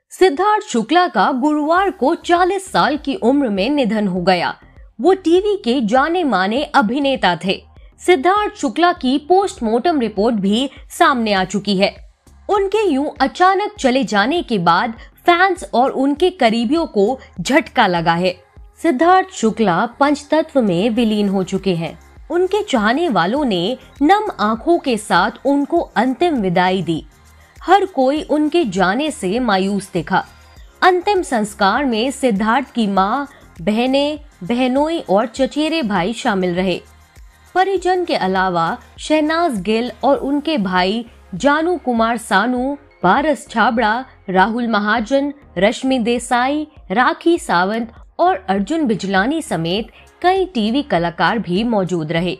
सिद्धार्थ शुक्ला का गुरुवार को 40 साल की उम्र में निधन हो गया। वो टीवी के जाने माने अभिनेता थे। सिद्धार्थ शुक्ला की पोस्टमार्टम रिपोर्ट भी सामने आ चुकी है। उनके यूं अचानक चले जाने के बाद फैंस और उनके करीबियों को झटका लगा है। सिद्धार्थ शुक्ला पंचतत्व में विलीन हो चुके हैं। उनके चाहने वालों ने नम आंखों के साथ उनको अंतिम विदाई दी। हर कोई उनके जाने से मायूस दिखा। अंतिम संस्कार में सिद्धार्थ की मां, बहनें, बहनोई और चचेरे भाई शामिल रहे। परिजन के अलावा शहनाज गिल और उनके भाई जानू कुमार सानू, पारस छाबड़ा, राहुल महाजन, रश्मि देसाई, राखी सावंत और अर्जुन बिजलानी समेत कई टीवी कलाकार भी मौजूद रहे।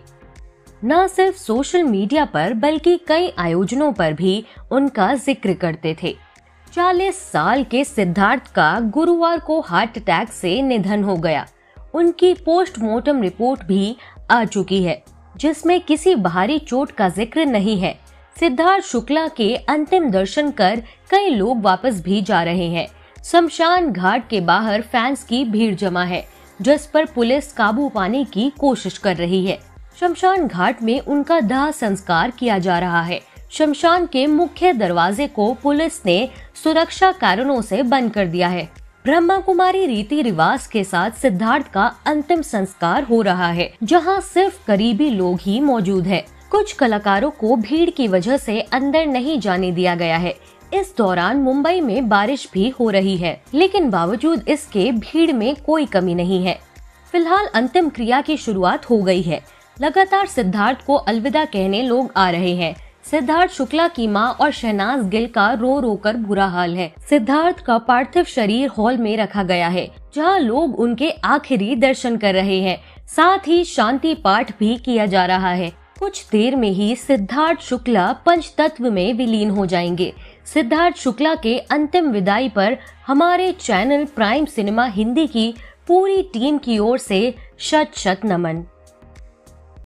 न सिर्फ सोशल मीडिया पर बल्कि कई आयोजनों पर भी उनका जिक्र करते थे। 40 साल के सिद्धार्थ का गुरुवार को हार्ट अटैक से निधन हो गया। उनकी पोस्टमार्टम रिपोर्ट भी आ चुकी है, जिसमें किसी बाहरी चोट का जिक्र नहीं है। सिद्धार्थ शुक्ला के अंतिम दर्शन कर कई लोग वापस भी जा रहे हैं। शमशान घाट के बाहर फैंस की भीड़ जमा है, जिस पर पुलिस काबू पाने की कोशिश कर रही है। शमशान घाट में उनका दाह संस्कार किया जा रहा है। शमशान के मुख्य दरवाजे को पुलिस ने सुरक्षा कारणों से बंद कर दिया है। ब्रह्मा कुमारी रीति रिवाज के साथ सिद्धार्थ का अंतिम संस्कार हो रहा है, जहां सिर्फ करीबी लोग ही मौजूद है। कुछ कलाकारों को भीड़ की वजह से अंदर नहीं जाने दिया गया है। इस दौरान मुंबई में बारिश भी हो रही है, लेकिन बावजूद इसके भीड़ में कोई कमी नहीं है। फिलहाल अंतिम क्रिया की शुरुआत हो गई है। लगातार सिद्धार्थ को अलविदा कहने लोग आ रहे हैं। सिद्धार्थ शुक्ला की मां और शहनाज गिल का रो रो कर बुरा हाल है। सिद्धार्थ का पार्थिव शरीर हॉल में रखा गया है, जहां लोग उनके आखिरी दर्शन कर रहे हैं। साथ ही शांति पाठ भी किया जा रहा है। कुछ देर में ही सिद्धार्थ शुक्ला पंचतत्व में विलीन हो जाएंगे। सिद्धार्थ शुक्ला के अंतिम विदाई पर हमारे चैनल प्राइम सिनेमा हिंदी की पूरी टीम की ओर से शत शत नमन।